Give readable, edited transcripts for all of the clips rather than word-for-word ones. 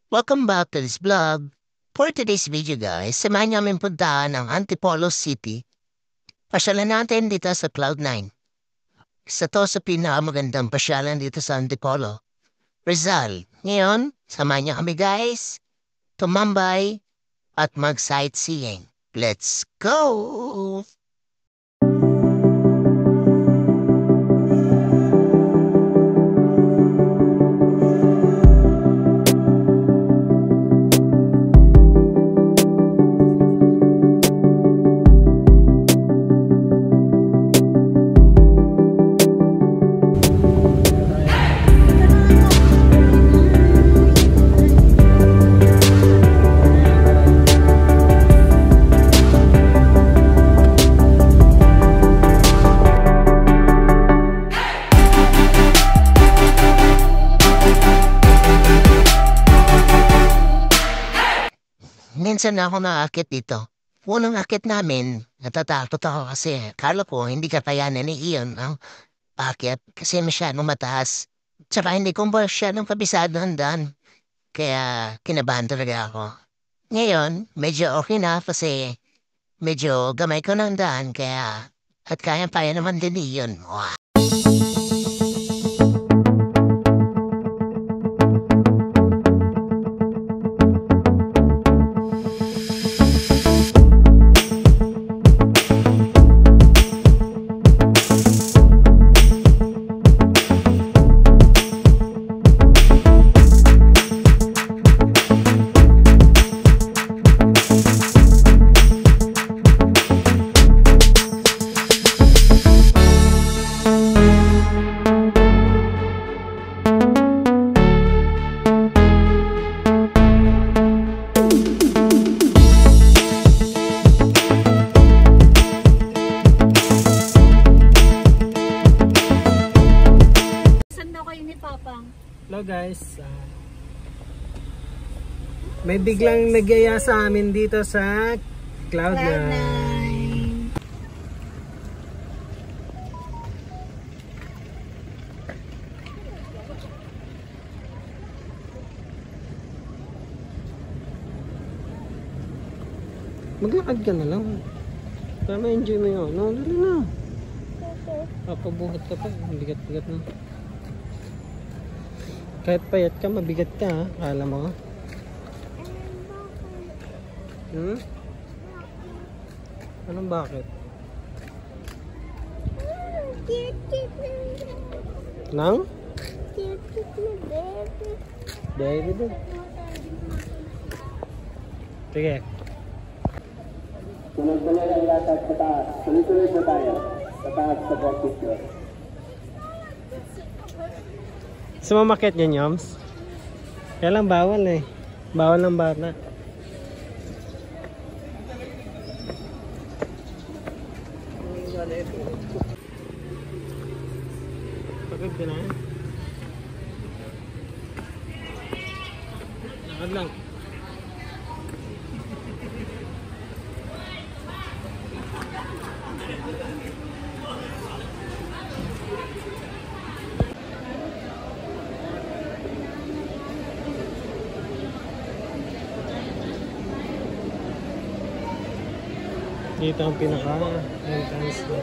Welcome back to this vlog. For today's video guys, samahan niyo kami puntahan ang Antipolo City. Pasyalan natin dito sa Cloud9. Isa to sa pinakamagandang pasyalan dito sa Antipolo, Rizal. Ngayon, samahan niyo kami guys, tumambay at mag-sightseeing. Let's go! Minsan na ako naakit dito. Unang akit namin, natatakot ako kasi akala ko hindi kakayanin ni Ian ang akit kasi masyadong mataas. Tsaka hindi ko masyadong kabisado ang daan. Kaya kinabahan talaga ako. Ngayon, medyo okay na kasi medyo gamay ko ng daan kaya at kaya-kaya naman din ni Ian. Wow. Hello guys, may biglang nagyaya sa amin dito sa Cloud9. Maglakad ka na lang para ma-enjoy mo yun. No, dali na. Papabuhat ka pa, bigat-bigat na. Kahit payat ka, mabigat ka ha, akala mo. Anong bakit? Nang? Baby din. Sige. Tuloy-tuloy ang latag sa taas. Tuloy-tuloy po tayo. Sa taas sa picture. Sumamakit niya, Nyoms. Kaya lang bawal eh. Bawal ng bata. Pagod ka na. Lakad lang. Dito ang pinaka-entrance na.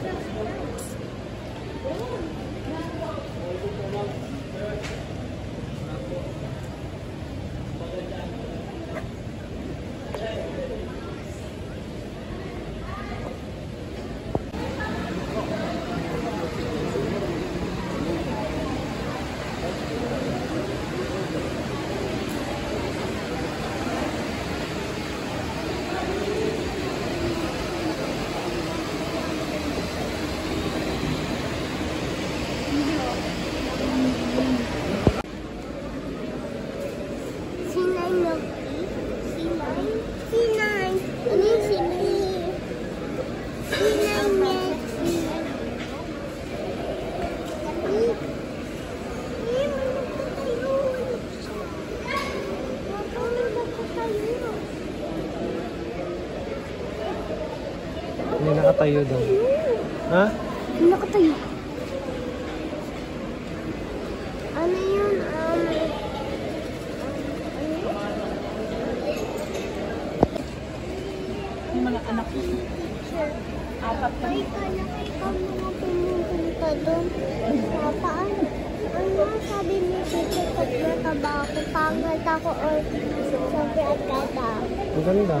May nakatayo doon. Ha? May nakatayo. Ano yun? mga anak ko. Apat pa. Ay, kala ko ikaw mga pumupunta doon. Papaan? Ano sabi ni Tito pag mataba ako, pangat ako or sabi at kata. Ang ganda.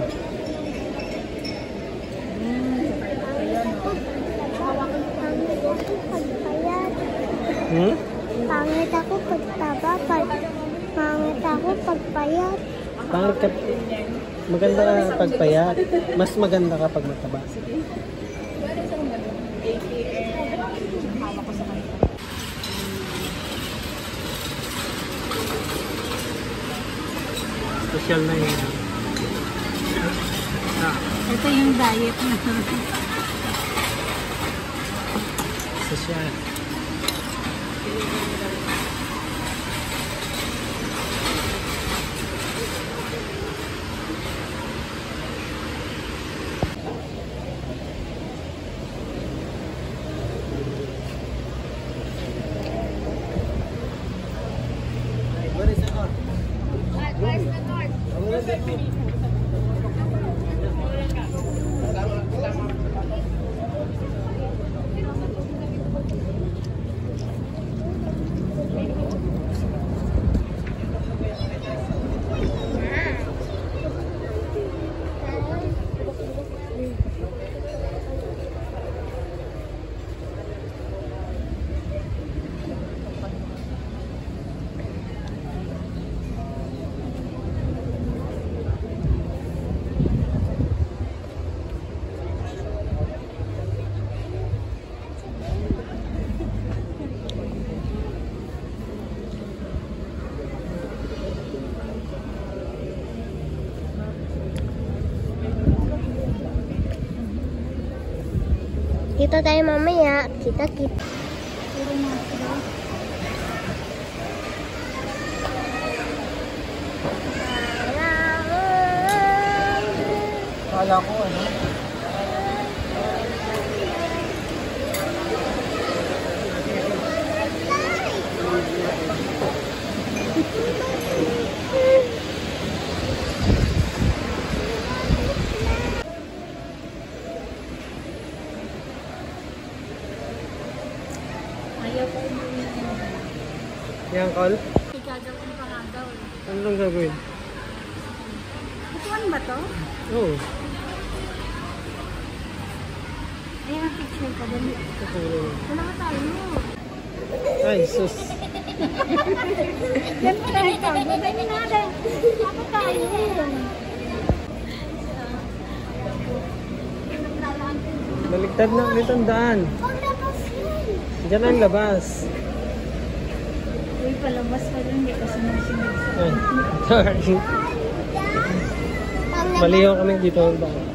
Pangit ako pagpayat. Hmm? Pangit ako pagtaba. Pangit ako pagpayat. Pangit ka. Maganda ka pagpayat. Mas maganda ka pag mataba. Social na yun. Ito yung diet na. Social. Kita tayo mamaya. Kita. Kala ko ano? Ayaw ko umuwi. Yang call? Gagawin pa nga daw. Ano lang gagawin? Kukuhan ba to? Oo. Ayan ang picture ka dali. Wala ka tayo. Ay, sus. Siyempre, ikaw. Gagawin natin. Ako tayo. Baligtad na ulit ang daan. Diyan ang labas. Uy, palabas pa rin. Hindi kasi nagsinag sa Ay, sorry. Maliho kami dito ang daan.